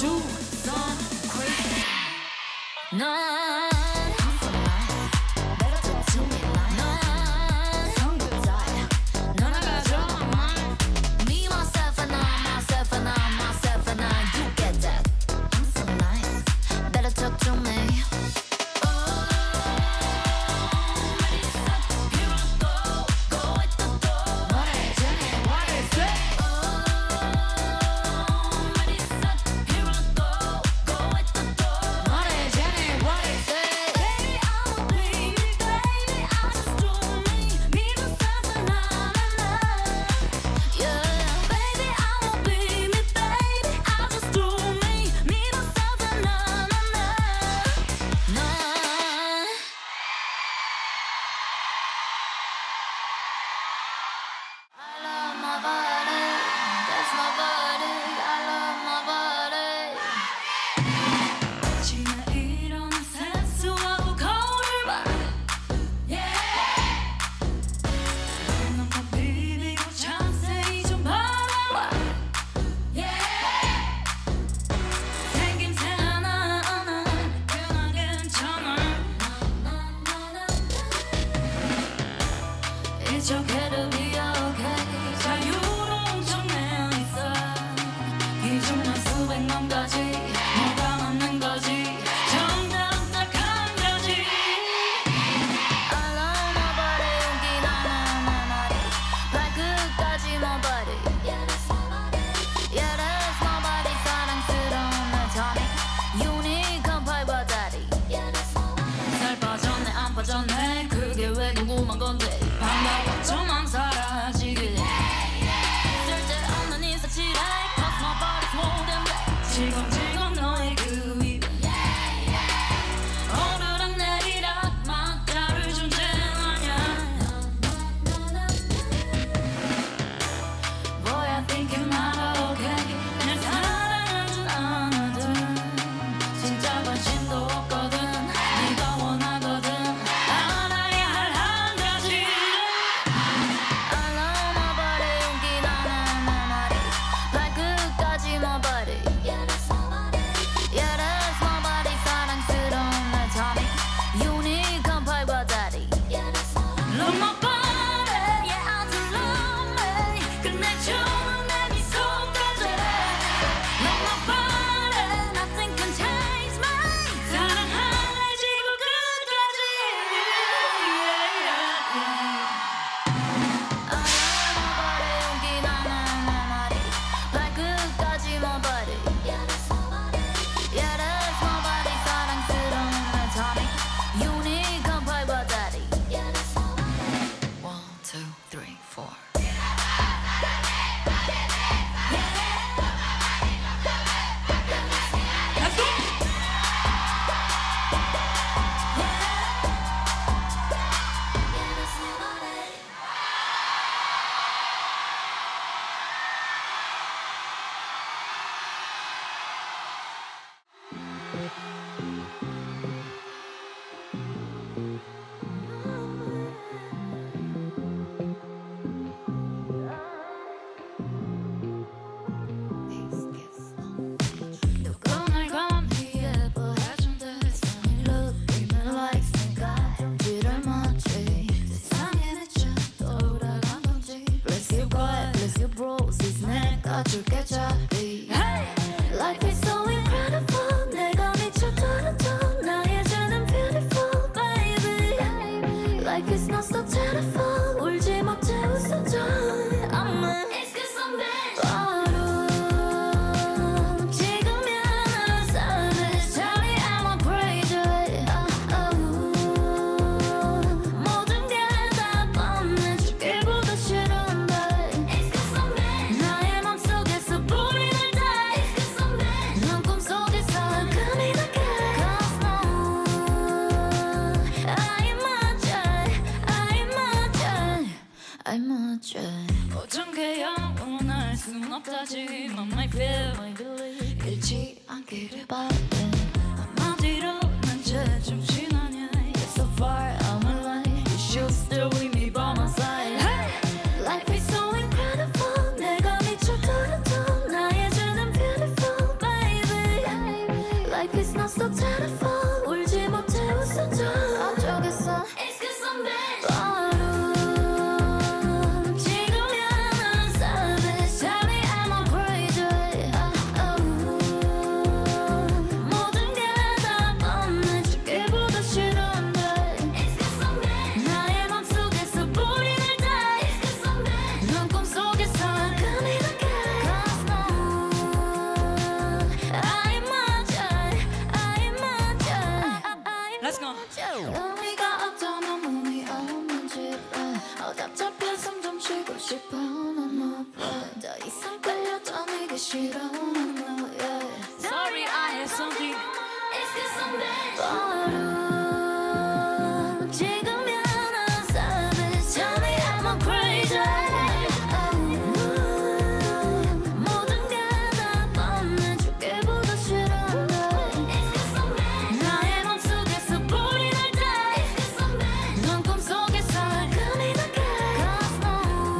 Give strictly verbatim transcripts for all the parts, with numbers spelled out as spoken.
do something crazy. No. 그게 왜 궁금한 건데 반가워 저만 사라지길 쓸데없는 인사치레 Cause my body's more than that 지금지금 너의 그 위에 오르락 내리락 막다를 존재 아냐 Boy I think you're not okay 날 사랑하진 않아도 진짜 관심도 없거든 네가 원하거든 Life is so incredible 내가 미쳐 떨어져 나의 죄는 beautiful baby Life is not so terrible 울지 못해 웃어줘 I'm a It's cause I'm bad 바로 지금이야 나는 savage Charlie I'm a crazy oh, oh. 모든 게 다 뻔해지기보다 싫은데 It's cause I'm bad 나의 맘속에서 불이 날 때 It's cause I'm bad 넌 꿈속에서 금이 나게 Cause no I'm a jet I'm a jet I'm a jet 어쩌게 영원할 순 없다지만 my feeling 잃지 않기를 바래 한마디로 난 제정신 아니야 You're so far out my life You should still with me by my side hey! Life is so incredible 내가 미쳐 떨어져 나의 죄는 beautiful baby 보기 싫어 yeah. Sorry, I have something. It's just so bad 바로 지금이야 난 savage Tell me am I crazy 모든 게 다 뻔해줄게보다 싫은데 It's just so bad 나의 맘속에서 불이 날 때 It's just so bad 넌 꿈속에서 금이 나게 Cause no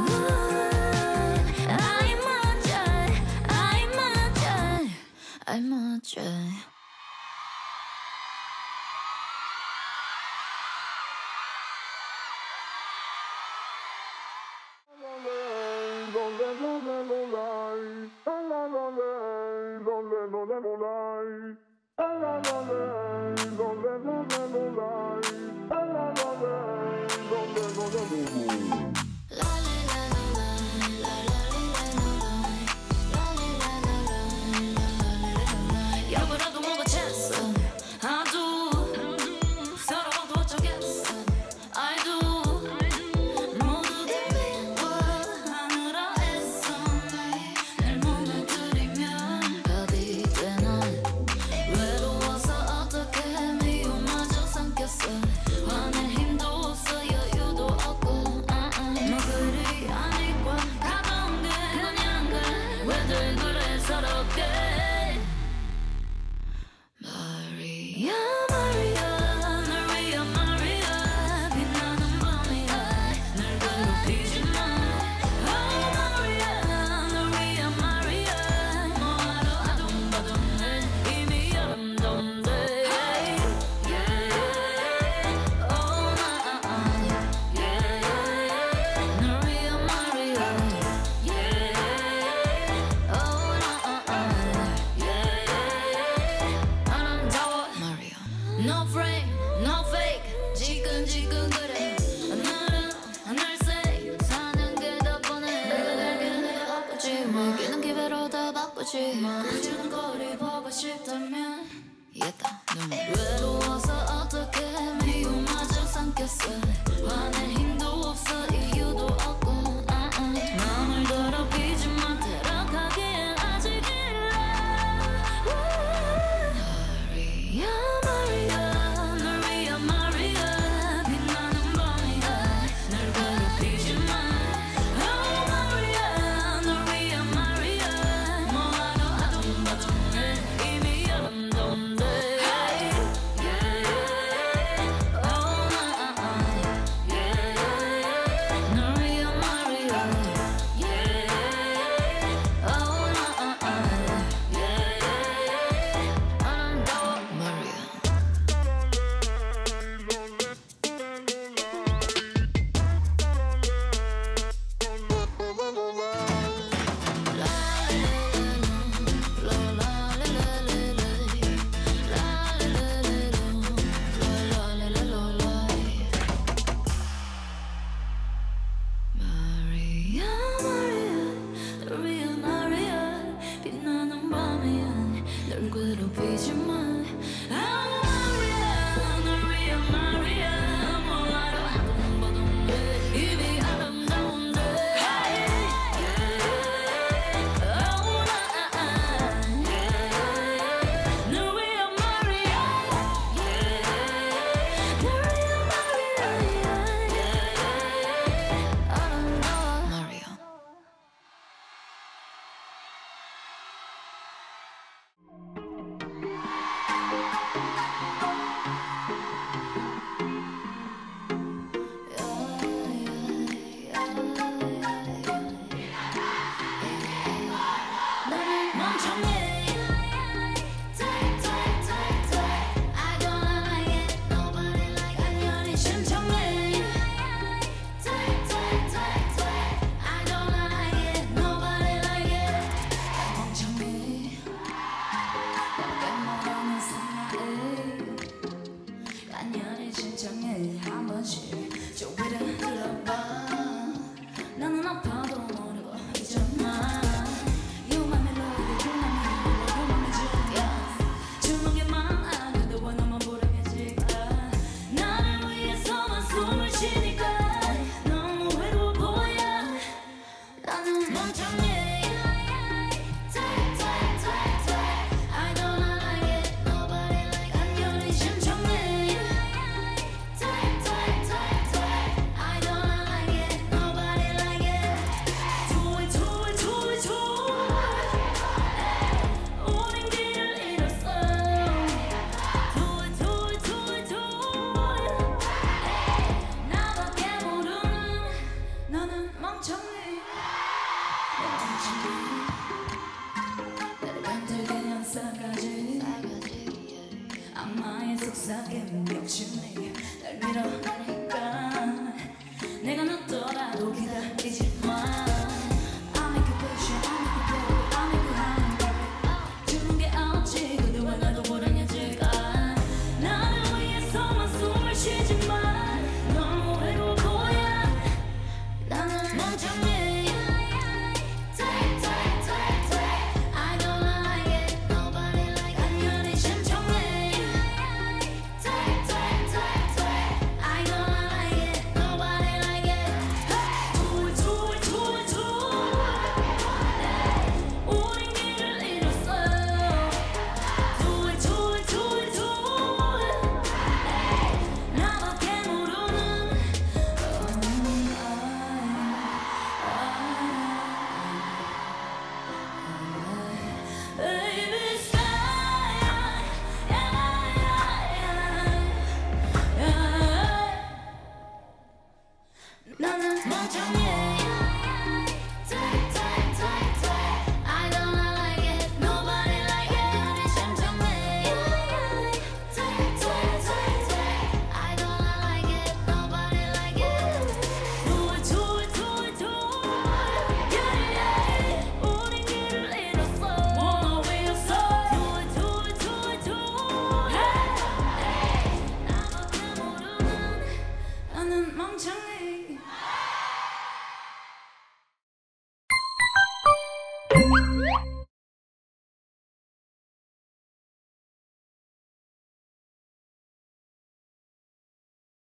I'm a jet I'm a jet I'm a jet 여보라도 뭐가 챘어 I do 서러워도 어쩌겠어 I do 모두 다 미워하느라 애써 날 무너뜨리면 답이 돼 난 외로워서 어떻게 미움마저 삼켰어 화낼 힘도 없어 여유도 없고 uh-uh. 뭐 그리 아니까 가벼운 게 그냥 그래 왜들 그래 서럽게 Maria, Maria, 널 위한 Maria 빛나는 밤이야 날 괴롭히지 마 Oh Maria, 널 위한 Maria 뭐하러 아둥바둥해 이미 아름다운데 Hey, yeah, oh my, yeah, 널 위한 Maria Yeah, oh my, yeah 아름다워 Maria No frame, no fake 지끈지끈 그래 오늘은 날 say 사는 게 더 뻔해 내가 갈 길은 내가 바꾸지 뭐 끼는 기회로 다 바꾸지 꾸짖는 거리 보고 싶다면 이겼다 눈물 외로워서 어떻게 미움마저 삼켰어 화낼 힘도 없어 이유도 없고 uh-uh. 마음을 더럽히지 마 타락하기엔 아직 일러 Maria, Maria, 널 위한 Maria 빛나는 밤이야 날 괴롭히지 마 Oh Maria, 널 위한 Maria 뭐하러 아둥바둥해 이미 아름다운데 Hey, yeah, oh my, yeah, 널 위한 Maria Yeah, oh my, yeah, 아름다워 Maria Maria, Maria, the real Maria 빛나는 밤이야 널 괴롭히지 마 Oh Maria, the real Maria 뭐하러 아둥바둥해 이미 아름다운데 Hey, yeah, oh my, yeah, 널 위한 Maria Yeah, 널 위한 Maria Yeah, 아름다워 Maria 나는 멍청해 I don't like it Nobody like it 안연히 심청해 I don't like it Nobody like it 멍청해 너밖에 모르는 사나이 안연히 심청해 한 번씩 조금 들어봐 나는 아파도 모르고 잊어마 You my melody, you my melody, you my magic 주는 게 많아 근데 왜 너만 모르겠지 나를 위해서만 숨을 쉬니까 너무 외로워 보여 나는 멍청해 나를 간들게 한 싸가지 악마의 속삭임 욕심이 날 밀어내니까 내가 늦더라도 기다리지 마. I'll make you patient, I'll make you baby, I'll make you hungry. 주는 게 없지 그 누가 나도 불행해질까. 나를 위해서만 숨을 쉬지만 너무 외로워 보여. 나는 멍청해. I don't like it, nobody like it. 당연히 심청해. I don't like it, nobody like it. Do it, do it, do it, do it. 우린 길을 잃었어요. Do it, do it, do it, do it. 나밖에 모르는 Baby sky, yeah, yeah, yeah. 나는 멍청해. I don't like it, nobody like it. 나는 심청해. I don't like it, nobody like it. Do it, do it, do it, do it. Yeah, yeah. 우린 길을 잃었어. 원호 위였어. Do it, do it, do it, do it. Hey, hey. 나밖에 모르는 나는 멍청해.